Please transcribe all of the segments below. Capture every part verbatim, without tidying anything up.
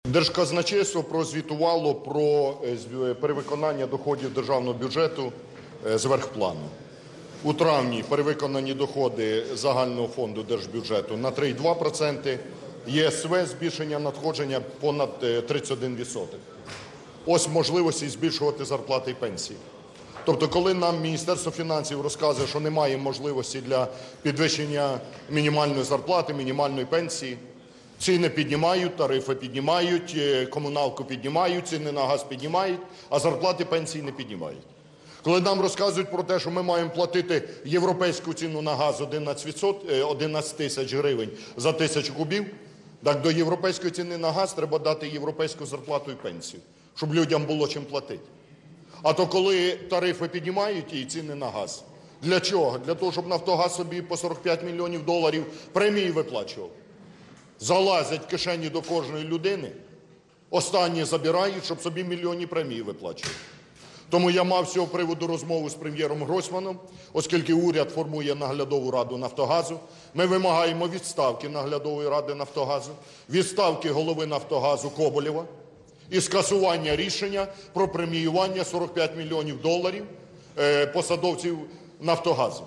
Держказначейство прозвітувало про перевиконання доходів державного бюджету зверхплану. У травні перевиконані доходи загального фонду держбюджету на три цілих дві десятих відсотка, ЄСВ збільшення надходження понад тридцять один відсоток. Ось можливості збільшувати зарплати і пенсії. Тобто, коли нам Міністерство фінансів розказує, що немає можливості для підвищення мінімальної зарплати, мінімальної пенсії, ціни піднімають, тарифи піднімають, комуналку піднімають, ціни на газ піднімають, а зарплати, пенсії не піднімають. Коли нам розказують про те, що ми маємо платити європейську ціну на газ одинадцять тисяч гривень за тисячу кубів, так до європейської ціни на газ треба дати європейську зарплату і пенсію, щоб людям було чим платити. А то коли тарифи піднімають і ціни на газ, для чого? Для того, щоб "Нафтогаз" собі по сорок п'ять мільйонів доларів премії виплачував. Залазять в кишені до кожної людини, останнє забирають, щоб собі мільйонні премії виплачувати. Тому я мав з цього приводу розмову з прем'єром Гройсманом, оскільки уряд формує наглядову раду "Нафтогазу". Ми вимагаємо відставки наглядової ради "Нафтогазу", відставки голови "Нафтогазу" Коболєва і скасування рішення про преміювання сорок п'ять мільйонів доларів посадовців "Нафтогазу".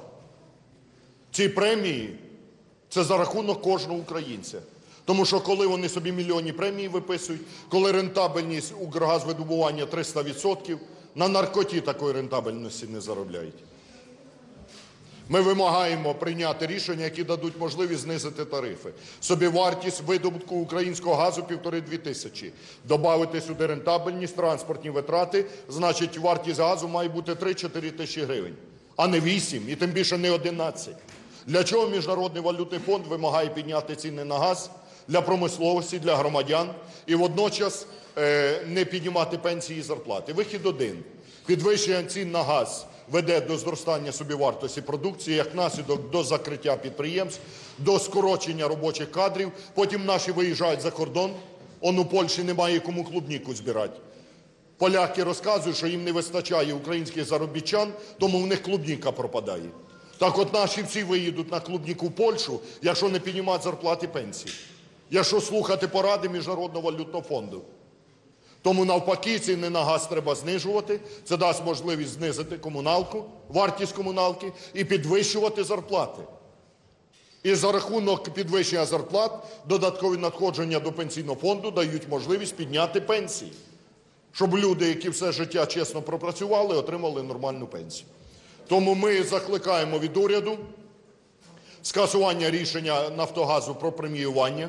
Ці премії – це за рахунок кожного українця. Тому що коли вони собі мільйонні премії виписують, коли рентабельність "Укргазвидобування" триста відсотків, на наркоті такої рентабельності не заробляють. Ми вимагаємо прийняти рішення, які дадуть можливість знизити тарифи. Собівартість видобутку українського газу – півтори-дві тисячі. Добавити сюди рентабельність, транспортні витрати, значить вартість газу має бути три-чотири тисячі гривень, а не вісім і тим більше не одинадцять. Для чого Міжнародний валютний фонд вимагає підняти ціни на газ? Для промисловості, для громадян і водночас е, не піднімати пенсії і зарплати. Вихід один. Підвищення цін на газ веде до зростання собівартості продукції, як наслідок до закриття підприємств, до скорочення робочих кадрів. Потім наші виїжджають за кордон, он у Польщі немає кому клубніку збирати. Поляки розказують, що їм не вистачає українських заробітчан, тому в них клубніка пропадає. Так от наші всі виїдуть на клубніку в Польщу, якщо не піднімати зарплати і пенсії. Якщо слухати поради Міжнародного валютного фонду. Тому навпаки ціни на газ треба знижувати, це дасть можливість знизити комуналку, вартість комуналки і підвищувати зарплати. І за рахунок підвищення зарплат додаткові надходження до пенсійного фонду дають можливість підняти пенсії, щоб люди, які все життя чесно пропрацювали, отримали нормальну пенсію. Тому ми закликаємо від уряду скасування рішення "Нафтогазу" про преміювання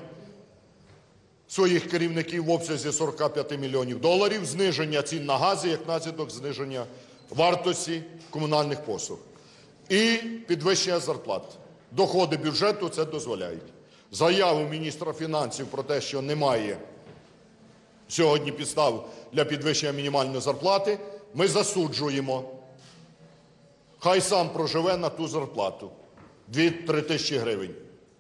своїх керівників в обсязі сорок п'ять мільйонів доларів, зниження цін на газ як наслідок зниження вартості комунальних послуг і підвищення зарплат. Доходи бюджету це дозволяють. Заяву міністра фінансів про те, що немає сьогодні підстав для підвищення мінімальної зарплати, ми засуджуємо. Хай сам проживе на ту зарплату – дві-три тисячі гривень.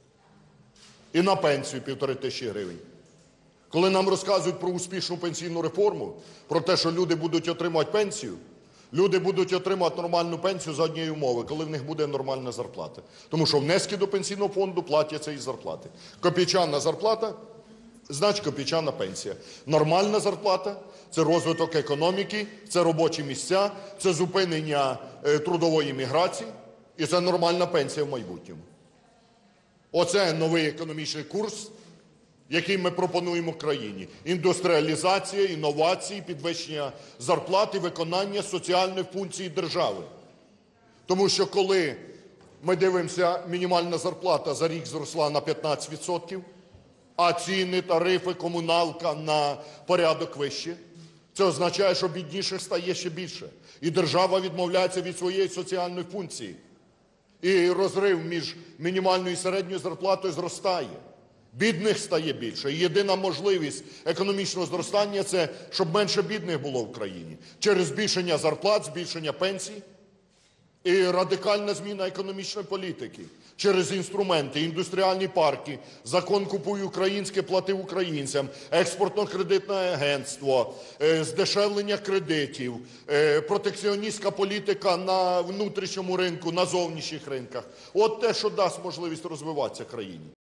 І на пенсію – півтори тисячі гривень. Коли нам розказують про успішну пенсійну реформу, про те, що люди будуть отримувати пенсію, люди будуть отримувати нормальну пенсію за однієї умови, коли в них буде нормальна зарплата. Тому що внески до пенсійного фонду платяться із зарплати. Копійчана зарплата – значить копійчана пенсія. Нормальна зарплата – це розвиток економіки, це робочі місця, це зупинення е, трудової міграції і це нормальна пенсія в майбутньому. Оце новий економічний курс, який ми пропонуємо країні. Індустріалізація, інновації, підвищення зарплат і виконання соціальної функції держави. Тому що коли ми дивимося, мінімальна зарплата за рік зросла на п'ятнадцять відсотків, а ціни, тарифи, комуналка на порядок вище, це означає, що бідніших стає ще більше. І держава відмовляється від своєї соціальної функції. І розрив між мінімальною і середньою зарплатою зростає. Бідних стає більше. І єдина можливість економічного зростання – це щоб менше бідних було в країні. Через збільшення зарплат, збільшення пенсій і радикальна зміна економічної політики. Через інструменти, індустріальні парки, закон "Купуй українське, плати українцям", експортно-кредитне агентство, здешевлення кредитів, протекціоністська політика на внутрішньому ринку, на зовнішніх ринках. От те, що дасть можливість розвиватися країні.